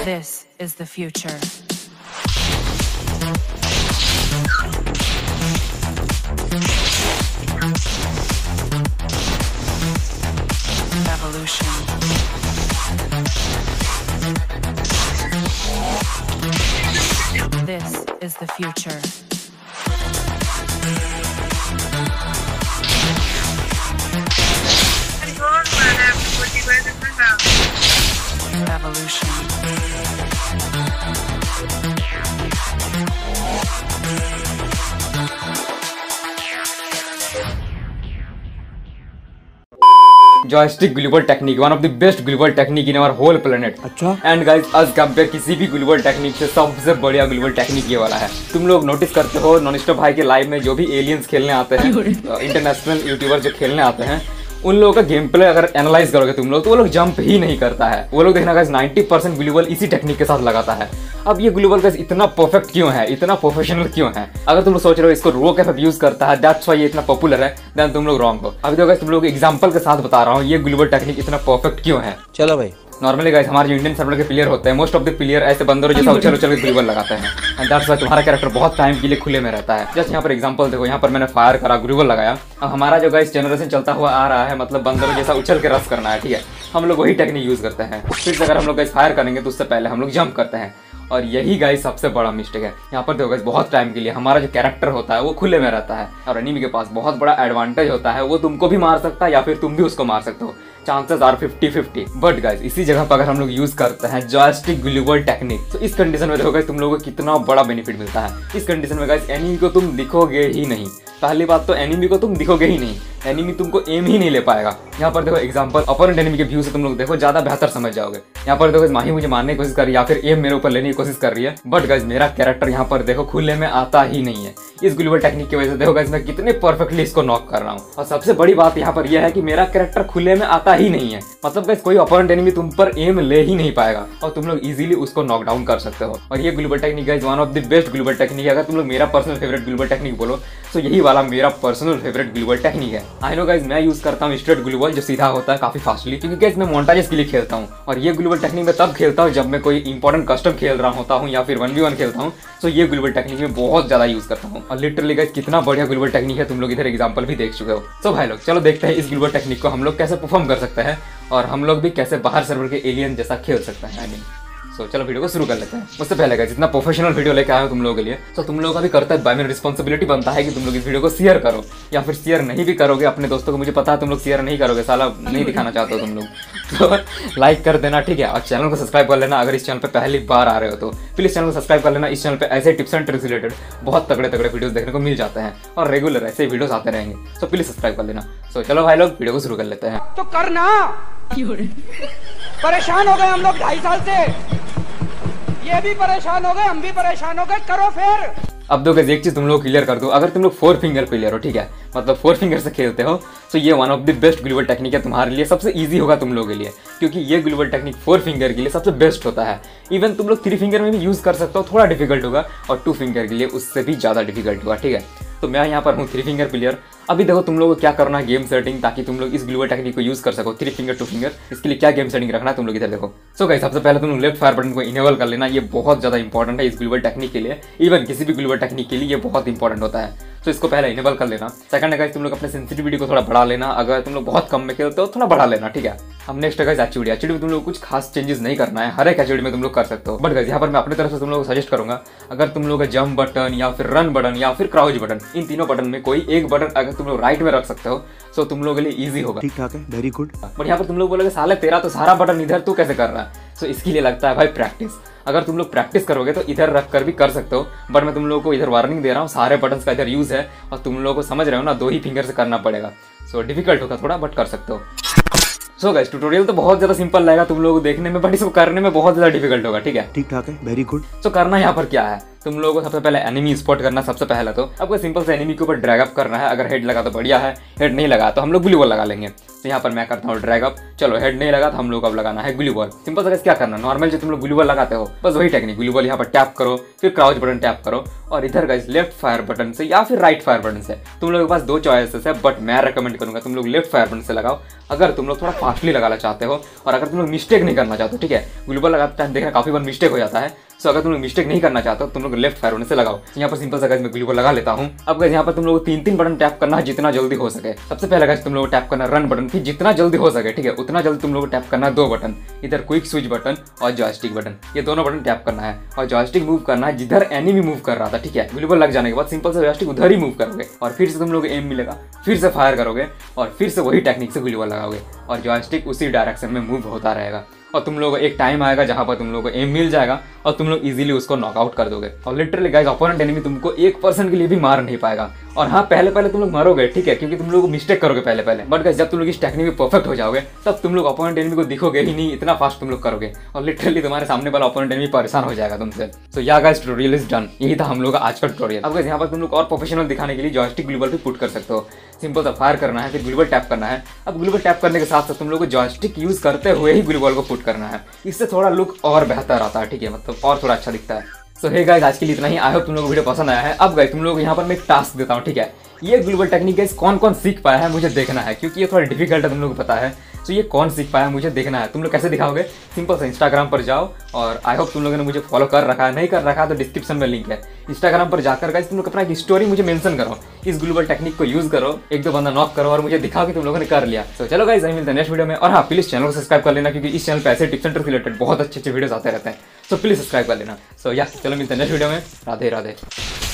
This is the future. Evolution. This is the future. Evolution. Joystick gloo wall technique, one of the best gloo wall technique in our whole planet. अच्छा। And guys आज compare किसी भी ग्लूबल technique से सबसे बढ़िया ग्लूबल technique ये वाला है। तुम लोग नोटिस करते हो नॉनस्टॉप भाई के लाइव में जो भी एलियंस खेलने आते हैं, इंटरनेशनल यूट्यूबर जो खेलने आते हैं, उन लोगों का गेम प्ले अगर एनालाइज करोगे तुम लोग तो वो लोग जंप ही नहीं करता है। वो लोग देखना गाइस 90% ग्लूबल इसी टेक्निक के साथ लगाता है। अब ये ग्लूबल गाइस इतना परफेक्ट क्यों है, इतना प्रोफेशनल क्यों है? अगर तुम लोग सोच रहे हो इसको रो कैसे यूज करता है, दैट्स व्हाई ये इतना पॉपुलर है, देन तुम लोग रॉन्ग हो। अभी तो गाइस तुम लोग एग्जांपल के साथ बता रहा हूँ ये ग्लूबल टेक्निक इतना परफेक्ट क्यों है। चलो भाई। नॉर्मली गाइस हमारे जो इंडियन सर्वर के प्लेयर होते हैं, मोस्ट ऑफ द प्लेयर ऐसे बंदरों जैसा उछल उछल के ग्लूबल लगाते हैं, एंड दैट्स व्हाई तुम्हारा कैरेक्टर बहुत टाइम के लिए खुले में रहता है। जस्ट यहाँ पर एग्जांपल देखो, यहाँ पर मैंने फायर करा, ग्लूबल लगाया। अब हमारा जो गाइस जनरेशन चलता हुआ आ रहा है, मतलब बंदरों जैसा उछल के रश करना है, ठीक है। हम लोग वही टेक्निक यूज करते हैं। फिर से अगर हम लोग गाइस फायर करेंगे तो उससे पहले हम लोग जंप करते हैं, और यही गाइस सबसे बड़ा मिस्टेक है। यहाँ पर देखो गाइस बहुत टाइम के लिए हमारा जो कैरेक्टर होता है वो खुले में रहता है, और एनिमी के पास बहुत बड़ा एडवांटेज होता है, वो तुमको भी मार सकता है या फिर तुम भी उसको मार सकते हो। Chances are 50-50। बट गाइस इसी जगह पर अगर हम लोग यूज करते हैं जॉयस्टिक ग्लूबल टेक्निक, तो इस कंडीशन में देखो गाइस तुम लोगों को कितना बड़ा बेनिफिट मिलता है। इस कंडीशन में गाइस एनिमी को तुम दिखोगे ही नहीं। पहली बात तो एनिमी को तुम दिखोगे ही नहीं, एनिमी तुमको एम ही नहीं ले पाएगा। यहाँ पर देखो एग्जांपल अपोनेंट एनिमी के व्यू से तुम लोग देखो ज्यादा बेहतर समझ जाओगे। यहाँ पर देखो माही मुझे मारने की कोशिश कर रही है या फिर एम मेरे ऊपर लेने की कोशिश कर रही है, बट गाइस मेरा कैरेक्टर यहाँ पर देखो खुले में आता ही नहीं है। इस ग्लूबल टेक्निक की वजह से देखो गाइस मैं कितने परफेक्टली इसको नॉक कर रहा हूँ। और सबसे बड़ी बात यहाँ पर यह है कि मेरा कैरेक्टर खुले में आता ही नहीं है, मतलब गाइस कोई अपोनेंट एनिमी तुम पर एम ले ही नहीं पाएगा और तुम लोग इजीली उसको नॉक डाउन कर सकते हो। और ये gloo wall technique guys one of the best gloo wall technique है। अगर तुम लोग मेरा पर्सनल फेवरेट ग्लूबल टेक्निक बोलो तो यही वाला मेरा पर्सनल फेवरेट ग्लूबल टेक्निक है। आई नो गाइस मैं यूज करता हूँ स्ट्रेट ग्लूबल जो सीधा होता है काफी फास्टली, क्योंकि गाइस मैं मोन्टाजेस के लिए खेलता हूँ। और ये ग्लूबल टेक्निक मैं तब खेलता हूँ जब मैं कोई इंपॉर्टेंट कस्टम खेल रहा होता हूँ या फिर 1v1 खेलता हूँ, तो ये ग्लूबल टेक्निक में बहुत ज्यादा यूज करता हूँ। और लिटरली गाइस कितना बढ़िया ग्लूबल टेक्निक है, तुम लोग इधर एग्जांपल भी देख चुके हो। तो भाई लोग चलो देखते हैं इस ग्लूबल टेक्निक को हम लोग कैसे परफॉर्म कर सकते हैं और हम लोग भी कैसे बाहर सर्वर के एलियन जैसा खेल सकते हैं। तो चलो वीडियो को शुरू कर लेते हैं। उससे पहले गाइस जितना प्रोफेशनल वीडियो लेके आया हूं तुम लोगों के लिए, तो तुम लोगों का भी कर्तव्य बाय मेरी रिस्पांसिबिलिटी बनता है कि तुम लोग इस वीडियो को शेयर करो, या फिर शेयर नहीं भी करोगे अपने दोस्तों को, मुझे पता है तुम लोग शेयर नहीं करोगे, साला नहीं दिखाना चाहते हो तुम लोग, तो लाइक कर देना, ठीक है। और चैनल को सब्सक्राइब कर लेना। अगर इस चैनल पर पहली बार आ रहे हो तो प्लीज चैनल को सब्सक्राइब कर लेना। इस चैनल पर ऐसे टिप्स एंड ट्रिक्स रिलेटेड बहुत तगड़े तगड़े वीडियोस देखने को मिल जाते हैं और रेगुलर ऐसे वीडियोस आते रहेंगे, तो प्लीज सब्सक्राइब कर लेना। तो चलो भाई लोग वीडियो को शुरू कर लेते हैं। तो करना परेशान हो गए हम लोग 2.5 साल से, ये भी परेशान हो गए, हम भी परेशान हो गए, करो फिर। अब दो गाइस एक चीज तुम लोग क्लियर कर दो, अगर तुम लोग 4 फिंगर प्लेयर हो, ठीक है, मतलब 4 फिंगर से खेलते हो, तो ये one of the best gloo wall technique है तुम्हारे लिए, सबसे इजी होगा तुम लोगों के लिए, क्योंकि ये ग्लूबल टेक्निक 4 फिंगर के लिए सबसे बेस्ट होता है। इवन तुम लोग 3 फिंगर में भी यूज कर सकते हो, थोड़ा डिफिकल्ट होगा, और 2 फिंगर के लिए उससे भी ज्यादा डिफिकल्ट होगा, ठीक है। तो मैं यहाँ पर हूँ 3 फिंगर प्लेयर। अभी देखो तुम लोगों को क्या करना है, गेम सेटिंग, ताकि तुम लोग इस ग्लूबल टेक्निक को यूज कर सको 3 फिंगर 2 फिंगर। इसके लिए क्या गेम सेटिंग रखना है तुम लोग इधर देखो। सो गाइस सबसे पहले तुम लोग लेफ्ट फायर बटन को इनेबल कर लेना, ये बहुत ज्यादा इंपॉर्टेंट है इस ग्लूबल टेक्निक के लिए, इवन किसी भी ग्लूबल टेक्निक के लिए ये बहुत इंपॉर्टेंट होता है, तो इसको पहले इनेबल कर लेना। सेकंड है गाइस तुम लोग अपने सेंसिटिविटी को थोड़ा बढ़ा लेना, अगर तुम लोग बहुत कम में खेलते हो थोड़ा बढ़ा लेना, ठीक है। हम नेक्स्ट है गाइस एचयूडी में तुम लोग कुछ खास चेंजेस नहीं करना है, हर एक एचयूडी में तुम लोग कर सकते हो, बट गाइस यहाँ पर मैं अपनी तरफ से तुम लोग को सजेस्ट करूंगा, अगर तुम लोग जंप बटन या फिर रन बटन या फिर क्राउच बटन, इन तीनों बटन में कोई एक बटन अगर तुम लोग राइट में रख सकते हो तो तुम लोगों के लिए इजी होगा। ठीक ठाक है, वेरी गुड। बट यहाँ पर तुम लोग बोलोगे साले तेरा तो सारा बटन इधर, तू कैसे कर रहा है? तो इसके लिए लगता है भाई प्रैक्टिस। अगर तुम लोग प्रैक्टिस करोगे तो इधर रख कर भी कर सकते हो, बट मैं तुम लोगों को इधर वार्निंग दे रहा हूँ, सारे बटन्स का इधर यूज है और तुम लोगों को समझ रहे हो ना, 2 ही फिंगर से करना पड़ेगा, सो डिफिकल्ट होगा थोड़ा, बट कर सकते हो। सो गाइस ट्यूटोरियल तो बहुत ज्यादा सिंपल लगेगा तुम लोगों को देखने में, बट इसको करने में बहुत ज्यादा डिफिकल्ट होगा, ठीक है। ठीक ठाक है, वेरी गुड। तो करना यहाँ पर क्या है, तुम लोगों को सबसे पहले एनिमी स्पॉट करना। सबसे पहले तो आपको सिंपल से एनिमी के ऊपर ड्रैग अप करना है, अगर हेड लगा तो बढ़िया है, हेड नहीं लगा तो हम लोग ग्लू बॉल लगा लेंगे। तो यहाँ पर मैं करता हूँ ड्रैग अप, चलो हेड नहीं लगा तो हम लोग अब लगाना है ग्लू बॉल। सिंपल से क्या करना, नॉर्मल जो तुम लोग ग्लू बॉल लगाते हो बस वही टेक्निक, ग्लू बॉल यहाँ पर टैप करो, फिर क्राउच बटन टैप करो और इधर गाइस लेफ्ट फायर बटन से या फिर राइट फायर बटन से। तुम लोगों के पास दो चॉइसेस है, बट मैं रेकमेंड करूंगा तुम लोग लेफ्ट फायर बटन से लगाओ अगर तुम लोग थोड़ा फास्टली लगाना चाहते हो और अगर तुम लोग मिस्टेक नहीं करना चाहते हो। ठीक है, ग्लूबल लगाते टाइम देखना काफी बार मिस्टेक हो जाता है, सो अगर तुम लोग मिस्टेक नहीं करना चाहते हो तुम लोग लेफ्ट फायर बटन से लगाओ। यहाँ पर सिंपल सा गाइस मैं ग्लूबल लगा लेता हूँ। अब गाइस यहाँ पर तुम लोग 3 बटन टैप करना है जितना जल्दी हो सके। सबसे पहले गाइस तुम लोग टैप करना रन बटन, फिर जितना जल्दी हो सके ठीक है उतना जल्दी तुम लोग टैप करना 2 बटन, इधर क्विक स्विच बटन और जॉयस्टिक बटन, ये दोनों बटन टैप करना है और जॉयस्टिक मूव करना है जिधर एनिमी मूव कर रहा था। ठीक है, ग्लूबल लग जाने के बाद सिंपल से जॉयस्टिक उधर ही मूव करोगे और फिर से तुम लोग एम मिलेगा, फिर से फायर करोगे और फिर से वही टेक्निक से ग्लूबल लगाओगे और जॉयस्टिक उसी डायरेक्शन में मूव होता रहेगा और तुम लोग एक टाइम आएगा जहां पर तुम लोगों को एम मिल जाएगा और तुम लोग इजीली उसको नॉकआउट कर दोगे। और लिटरली गाइस अपोनेंट एनिमी तुमको 1% के लिए भी मार नहीं पाएगा। और हाँ पहले तुम लोग मरोगे ठीक है, क्योंकि तुम लोग मिस्टेक करोगे पहले, बट गाइस जब तुम लोग इस टेक्निक में परफेक्ट हो जाओगे तब तुम लोग अपोनेंट एनिमी को दिखोगे ही नहीं, इतना फास्ट तुम लोग करोगे और लिटरली तुम्हारे सामने वाला अपोनेंट एनिमी परेशान हो जाएगा तुमसे। सो या गाइस ट्यूटोरियल इज डन, यही था हम लोग का आज का ट्यूटोरियल। अब गाइस यहाँ पर तुम लोग और प्रोफेशनल दिखाने के लिए जॉयस्टिक ग्लूबल पे पुट कर सकते हो। सिंपल सा फायर करना है, फिर ग्लूबल टैप करना है। अब ग्लूबल टैप करने के साथ साथ तुम लोग को जॉयस्टिक यूज करते हुए ही ग्लूबल को पुट करना है, इससे थोड़ा लुक और बेहतर आता है। ठीक है, मतलब और थोड़ा अच्छा दिखता है। सो हे गाइस आज के लिए इतना ही। आई होप तुम लोगों को वीडियो पसंद आया है। अब गाइस तुम लोगों को यहाँ पर मैं एक टास्क देता हूँ। ठीक है, ये ग्लूबल टेक्निक गाइस कौन कौन सीख पाया है मुझे देखना है, क्योंकि ये थोड़ा डिफिकल्ट है तुम लोगों को पता है। तो ये कौन सीख पाया है मुझे देखना है। तुम लोग कैसे दिखाओगे? सिंपल से इंस्टाग्राम पर जाओ और आई होप तुम लोगों ने मुझे फॉलो कर रखा है, नहीं कर रखा है तो डिस्क्रिप्शन में लिंक है। इंस्टाग्राम पर जाकर गाइस तुम लोग अपना एक स्टोरी मुझे मेंशन करो, इस ग्लूबल टेक्निक को यूज करो, 1-2 बंदा नॉक करो और मुझे दिखाओ कि तुम लोगों ने कर लिया। तो चलो गाइस मिलते हैं नेक्स्ट वीडियो में। और हाँ प्लीज चैनल को सब्सक्राइब कर लेना, क्योंकि इस चैनल पर ऐसे टिप्स एंड ट्रिक्स रिलेटेड बहुत अच्छे वीडियोस आते रहते हैं। सो प्लीज सब्सक्राइब कर लेना। सो या चलो मिलते हैं नेक्स्ट वीडियो में। राधे राधे।